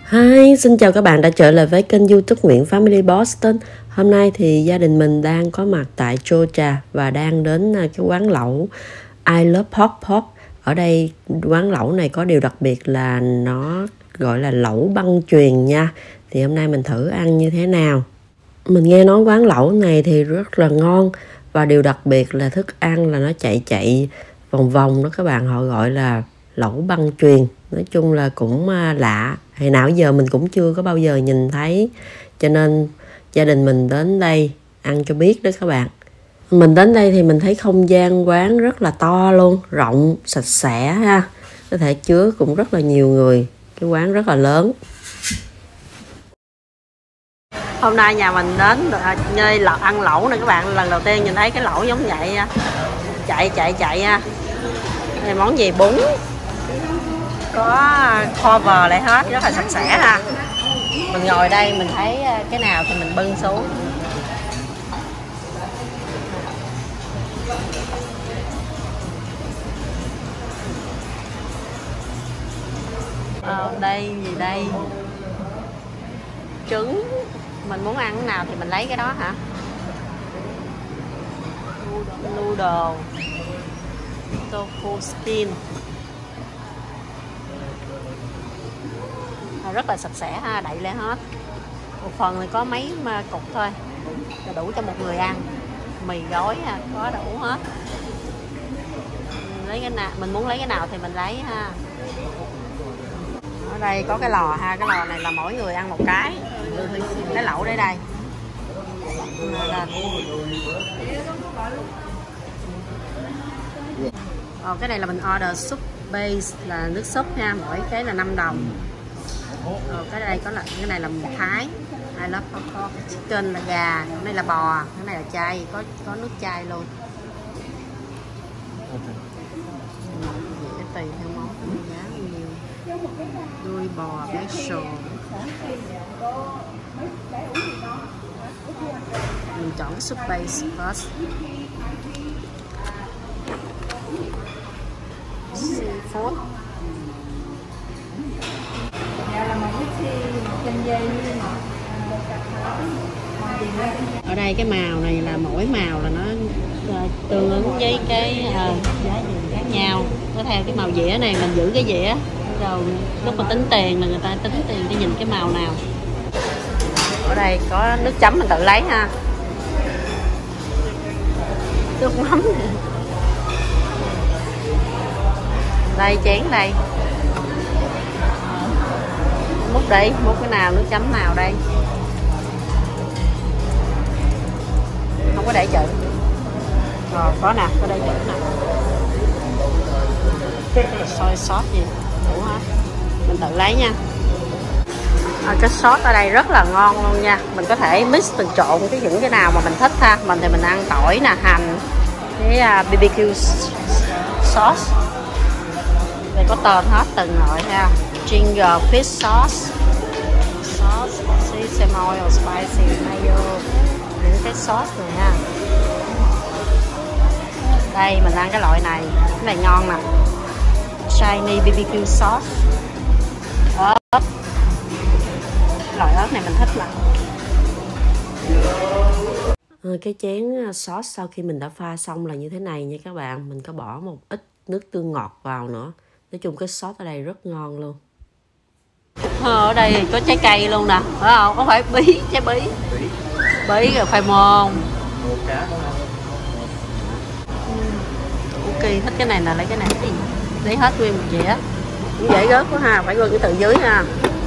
Hi, xin chào các bạn đã trở lại với kênh YouTube Nguyễn Family Boston. Hôm nay thì gia đình mình đang có mặt tại Georgia và đang đến cái quán lẩu I Love Pork Pork. Ở đây quán lẩu này có điều đặc biệt là nó gọi là lẩu băng chuyền nha. Thì hôm nay mình thử ăn như thế nào. Mình nghe nói quán lẩu này thì rất là ngon và điều đặc biệt là thức ăn là nó chạy vòng vòng đó các bạn, họ gọi là lẩu băng chuyền. Nói chung là cũng lạ, hồi nào giờ mình cũng chưa có bao giờ nhìn thấy, cho nên gia đình mình đến đây ăn cho biết đó các bạn. Mình đến đây thì mình thấy không gian quán rất là to luôn, rộng, sạch sẽ ha, có thể chứa cũng rất là nhiều người, cái quán rất là lớn. Hôm nay nhà mình đến nơi ăn lẩu này các bạn, lần đầu tiên nhìn thấy cái lẩu giống vậy, chạy ha. Đây món gì, bún, có cover lại hết, rất là sạch sẽ ha. Mình ngồi đây mình thấy cái nào thì mình bưng xuống. Đây gì đây, trứng, mình muốn ăn cái nào thì mình lấy cái đó hả. Noodle, tofu skin, rất là sạch sẽ ha, đậy lại hết. Một phần thì có mấy cục thôi là đủ cho một người ăn. Mì gói ha, có đủ hết. Lấy cái nào mình muốn lấy cái nào thì mình lấy ha. Ở đây có cái lò ha, cái lò này là mỗi người ăn một cái lẩu đây đây. Cái này là mình order soup base, là nước súp ha, mỗi cái là 5 đồng. Cái đây có là cái này là mì Thái, I love pork chicken là gà, cái này là bò, cái này là chay, có nước chay luôn. Dễ tùy theo món, giá nhiều. Đuôi bò special. Mình chọn cái soup base first. Seafood. Ở đây cái màu này là mỗi màu là nó tương ứng với cái giá gì khác nhau. Có theo cái màu dĩa này mình giữ cái dĩa, rồi lúc mà tính tiền là người ta tính tiền để nhìn cái màu nào. Ở đây có nước chấm mình tự lấy ha, nước mắm đây, chén đây, múc đi, múc cái nào, nước chấm nào đây, không có để chữ. Rồi có nè, có để chữ nè. Soy sauce gì đủ hết, mình tự lấy nha. Cái sốt ở đây rất là ngon luôn nha, mình có thể mix, mình trộn những cái nào mà mình thích ha. Mình thì mình ăn tỏi nè, hành, cái BBQ sauce. Đây có tên hết từng loại ha. Ginger fish sauce, sesame oil, spicy mayo, những cái sauce này ha. Đây mình ăn cái loại này, cái này ngon nè, shiny BBQ sauce. Ớt, loại ớt này mình thích lắm. Cái chén sauce sau khi mình đã pha xong là như thế này nha các bạn. Mình có bỏ một ít nước tương ngọt vào nữa. Nói chung cái sốt ở đây rất ngon luôn. Ở đây có trái cây luôn nè, phải không? Không phải bí, trái bí. Bí rồi khoai môn. Ok, thích cái này là lấy cái này. Lấy hết nguyên một dĩa. Cũng dễ rớt quá ha, phải quên cái từ dưới ha.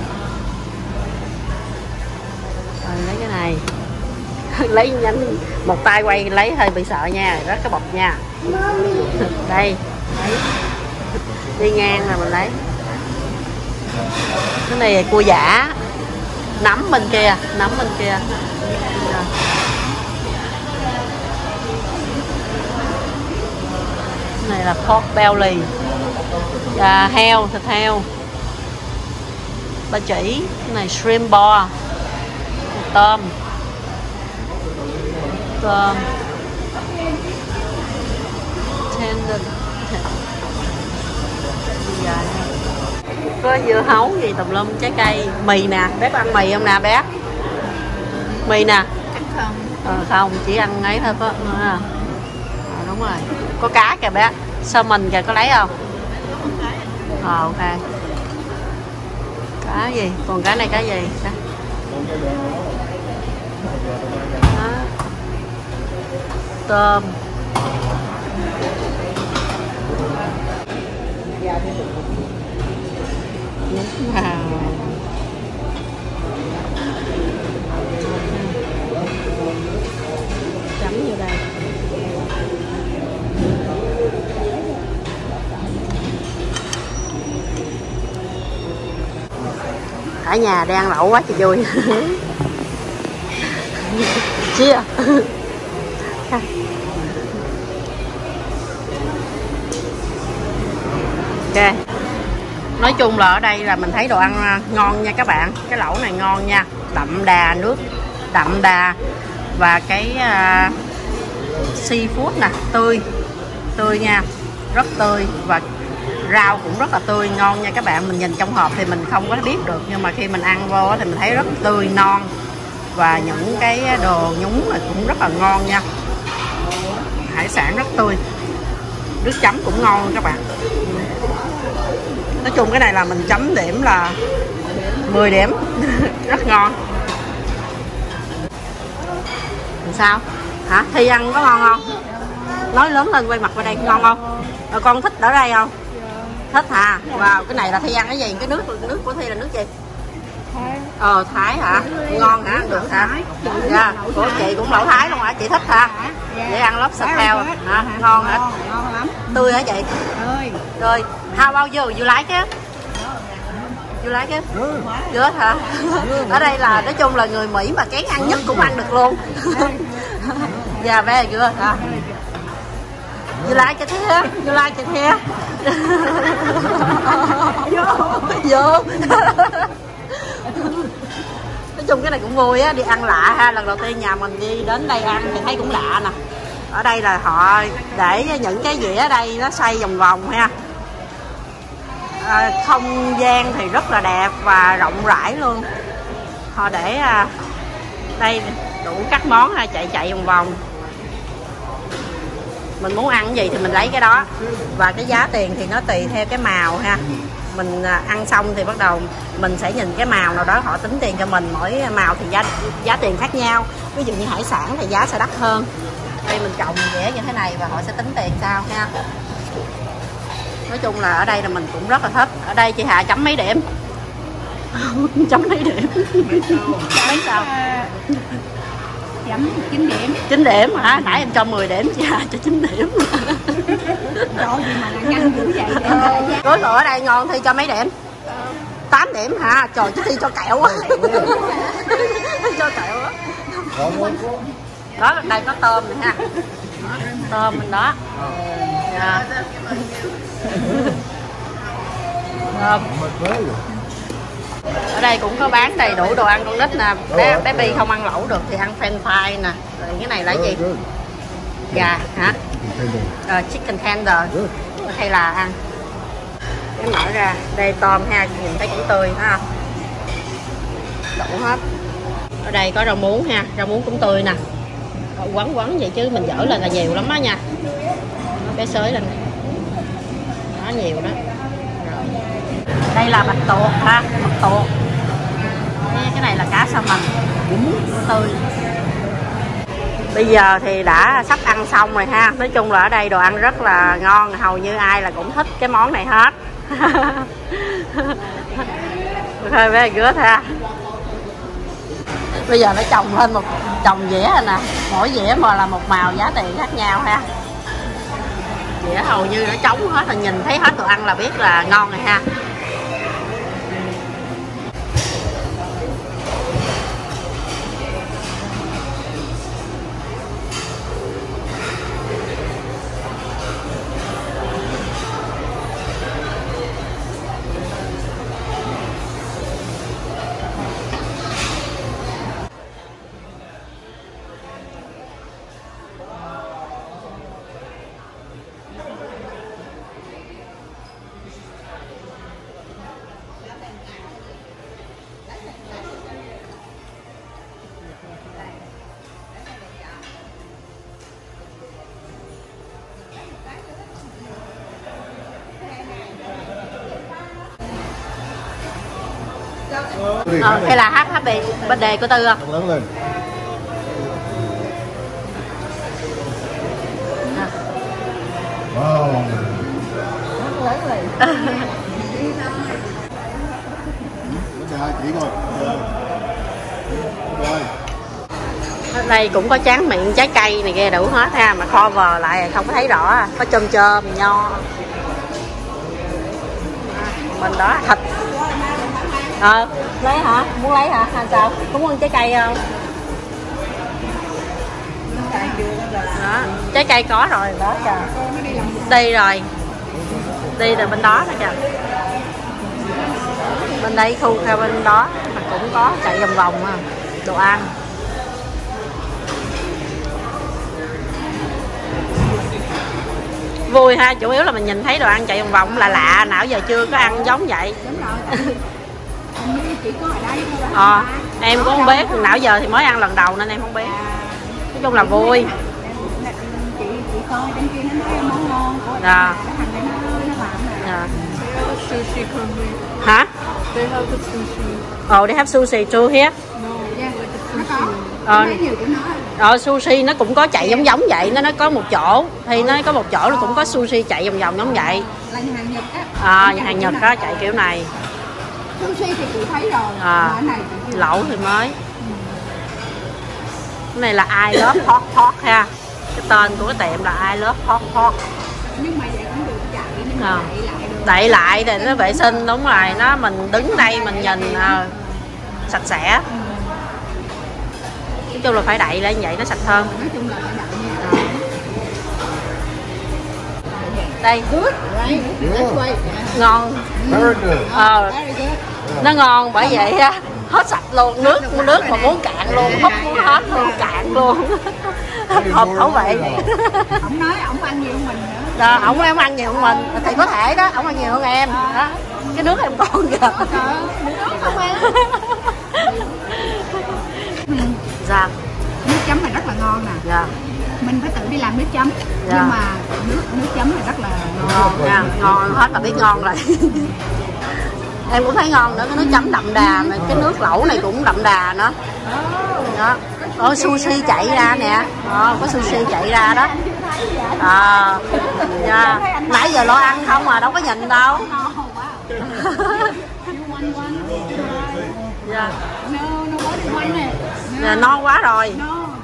Rồi lấy cái này. Lấy nhanh, một tay quay lấy hơi bị sợ nha, rất cái bọc nha. Đây, lấy. Đi ngang là mình lấy. Cái này là cua giả, nấm bên kia, cái này là pork belly, heo, thịt heo, ba chỉ. Cái này shrimp bò, tôm, tendon, Có dưa hấu gì tùm lum, trái cây, mì nè, bé có ăn mì không nè bé? Mì nè. Không. Không, chỉ ăn ấy thôi có. Đúng rồi. Có cá kìa bé. Salmon kìa, có lấy không? Ok. Cá gì? Còn cái này cái gì? Đó. Tôm. Chấm vô đây. Cả nhà đang lẩu quá trời vui. Chia. Ok. Nói chung là ở đây là mình thấy đồ ăn ngon nha các bạn. Cái lẩu này ngon nha, đậm đà, nước đậm đà. Và cái seafood nè, tươi nha, rất tươi. Và rau cũng rất là tươi, ngon nha các bạn. Mình nhìn trong hộp thì mình không có biết được, nhưng mà khi mình ăn vô thì mình thấy rất tươi, non. Và những cái đồ nhúng này cũng rất là ngon nha. Hải sản rất tươi. Nước chấm cũng ngon các bạn. Nói chung cái này là mình chấm điểm là 10 điểm. Rất ngon. Làm sao? Hả? Thi ăn có ngon không? Nói lớn lên, quay mặt vào đây, ngon không? Rồi con thích ở đây không? Thích hả? Wow, cái này là Thi ăn cái gì? Cái nước của Thi là nước gì? Thái. Thái hả? Ngon hả? Được hả? Dạ, của chị cũng lẩu Thái luôn hả? Chị thích hả? Vậy ăn lobster tail hả? Ngon hả? Ngon lắm. Tươi hả chị? Tươi. Rồi, how about you? You like it? You like it? Good hả? Ở đây là nói chung là người Mỹ mà kén ăn nhất cũng ăn được luôn. Dạ, very good hả? You like it here? You like it here? Vô. Nói chung cái này cũng vui á, đi ăn lạ ha. Lần đầu tiên nhà mình đi đến đây ăn thì thấy cũng lạ nè. Ở đây là họ để những cái dĩa ở đây nó xoay vòng vòng ha. Không gian thì rất là đẹp và rộng rãi luôn. Họ để đây đủ các món ha, chạy vòng vòng. Mình muốn ăn cái gì thì mình lấy cái đó. Và cái giá tiền thì nó tùy theo cái màu ha. Mình ăn xong thì bắt đầu mình sẽ nhìn cái màu nào đó họ tính tiền cho mình. Mỗi màu thì giá tiền khác nhau. Ví dụ như hải sản thì giá sẽ đắt hơn. Đây mình trồng dẻ như thế này và họ sẽ tính tiền sao ha. Nói chung là ở đây là mình cũng rất là thích. Ở đây chị Hà chấm mấy điểm? Chấm mấy điểm? Mấy sao? Chấm 9 điểm. 9 điểm hả? Nãy em cho 10 điểm, chị Hà cho 9 điểm. Trời gì mà nhanh dữ vậy? Đối thủ ở đây ngon Thi cho mấy điểm? 8 điểm hả? Trời, chứ Thi cho kẹo quá. Cho kẹo quá. Đó, đây có tôm này ha. Tôm mình đó. À. Ở đây cũng có bán đầy đủ đồ ăn con nít nè. Bé Bi không ăn lẩu được thì ăn french fry nè. Rồi cái này là gì? Gà hả? Chicken tender. Hay là ăn. Cái mở ra, đây tôm ha, nhìn thấy cũng tươi ha. Đủ hết. Ở đây có rau muống ha, rau muống cũng tươi nè. Quấn vậy chứ mình dở lên là nhiều lắm đó nha. Bé xới lên này. Đó, nhiều đó. Rồi. Đây là bạch tuộc ha, bạch tuộc. Cái này là cá salmon, cũng tươi. Bây giờ thì đã sắp ăn xong rồi ha. Nói chung là ở đây đồ ăn rất là ngon, hầu như ai là cũng thích cái món này hết. Hơi bé gớt ha. Bây giờ nó trồng lên một trồng dĩa rồi nè. Mỗi dĩa mà là một màu, giá tiền khác nhau ha. Dĩa hầu như nó trống hết, là nhìn thấy hết đồ ăn là biết là ngon rồi ha. Hay là happy birthday của Tư không? Lớn lên. Wow. Lớn lên. Chỉ coi. Rồi. Ở đây cũng có tráng miệng trái cây này kia đủ hết ha, mà kho vờ lại không có thấy rõ, có chôm nho. Mình đó thịt. Lấy hả? Muốn lấy hả? Hay sao? Có muốn trái cây không? Đó, trái cây có rồi đó kìa. Đi rồi. Đi từ bên đó đó kìa. Bên đây khu theo bên đó mà cũng có chạy vòng vòng à, đồ ăn. Vui ha, chủ yếu là mình nhìn thấy đồ ăn chạy vòng vòng là lạ, nào giờ chưa có ăn giống vậy. Đúng rồi. Chỉ có ở đây thôi. Em cũng không biết, nào giờ thì mới ăn lần đầu nên em không biết. Nói chung là vui. Chị coi trên kia nó nói món ngon của Dạ. Dạ. Sushi curry. Hả? They have the sushi. They have sushi too here. No, Yeah, like the nó sushi. có. Nhiều của nó. Sushi nó cũng có chạy giống vậy, nó có một chỗ thì nó có một chỗ nó cũng có sushi chạy vòng vòng giống vậy. Là nhà hàng Nhật á. Nhà hàng Nhật có chạy kiểu này. Sushi thì chị thấy rồi. Ở này chị Lẩu thì mới. Cái này là I Love Hot Pot ha. Cái tên của cái tiệm là I Love Hot Pot. Nhưng mà vậy cũng được chạy, nhưng mà đậy lại được. Đậy lại thì nó vệ sinh, đúng rồi, nó mình đứng đây mình nhìn sạch sẽ. Nói chung là phải đậy lại như vậy nó sạch hơn. Nói chung là phải đậy nha. Đây ngon. Nó ngon bởi vậy á, hết sạch luôn, nước mà muốn cạn luôn, hút muốn hết luôn, cạn luôn. Hợp khẩu vị. Ổng nói ổng ăn nhiều hơn mình nữa. Đó, ổng em ăn nhiều hơn mình thì có thể đó, ổng ăn nhiều hơn em đó. Cái nước em còn kìa. Không ăn. Dạ. Nước chấm này rất là ngon nè. Dạ. Mình phải tự đi làm nước chấm. Dạ. Nhưng mà nước chấm này rất là Ngon nha, ngon hết là biết ngon rồi. Em cũng thấy ngon nữa, cái nước chấm đậm đà mà cái nước lẩu này cũng đậm đà nữa. Đó. Sushi chạy ra nè. Có sushi chạy ra đó. Nãy giờ lo ăn không mà đâu có nhìn đâu. Dạ. Dạ, no quá rồi.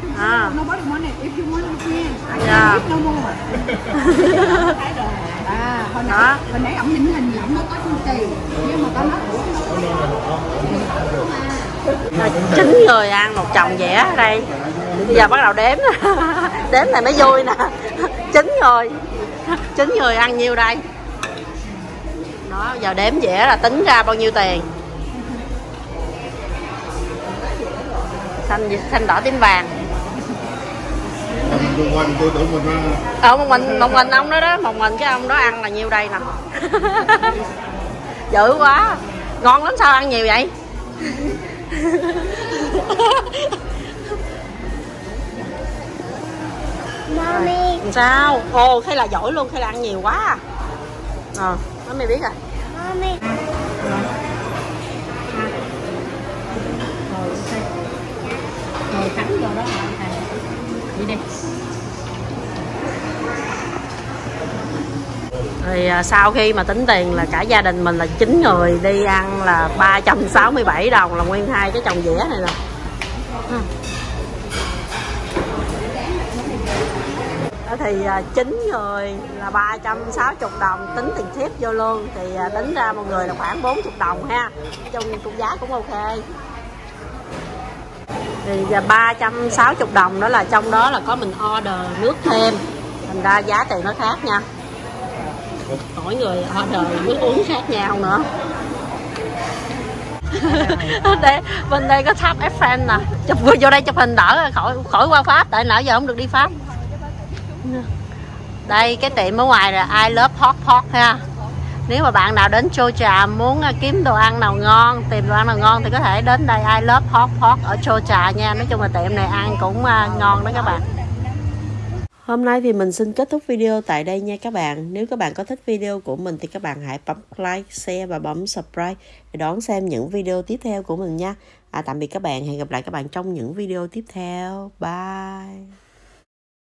Dạ. Hồi nãy ổng nhìn hình ổng nó có sushi nhưng mà có nó 9 người ăn một chồng dẻ ở đây. Bây giờ bắt đầu đếm. Đếm này mới vui nè. 9 người ăn nhiêu đây? Đó, giờ đếm dẻ là tính ra bao nhiêu tiền. Xanh đỏ tím vàng. Một mình ông đó một mình cái ông đó ăn là nhiêu đây nè. Dữ quá, ngon lắm sao ăn nhiều vậy? Mommy. Sao? Hay là giỏi luôn, hay là ăn nhiều quá à? Mày biết rồi. Mommy. ngồi thẳng vô đó vậy đi. Thì sau khi mà tính tiền là cả gia đình mình là 9 người đi ăn là 367 đồng là nguyên 2 cái chồng dĩa này nè. Thì 9 người là 360 đồng, tính tiền tip vô luôn thì tính ra một người là khoảng 40 đồng ha. Trong cũng giá cũng ok. Thì 360 đồng đó là trong đó là có mình order nước thêm, thành ra giá tiền nó khác nha. Mỗi người order nước uống khác nhau nữa. Đây, bên đây có tháp Eiffel nè, chụp vô đây chụp hình đỡ khỏi qua Pháp, tại nãy giờ không được đi Pháp. Đây cái tiệm ở ngoài là I Love Hot Pot ha. Nếu mà bạn nào đến Georgia muốn kiếm đồ ăn nào ngon, tìm đồ ăn nào ngon thì có thể đến đây I Love Hot Pot ở Georgia nha. Nói chung là tiệm này ăn cũng ngon đó các bạn. Hôm nay thì mình xin kết thúc video tại đây nha các bạn. Nếu các bạn có thích video của mình thì các bạn hãy bấm like, share và bấm subscribe để đón xem những video tiếp theo của mình nha. Tạm biệt các bạn, hẹn gặp lại các bạn trong những video tiếp theo. Bye.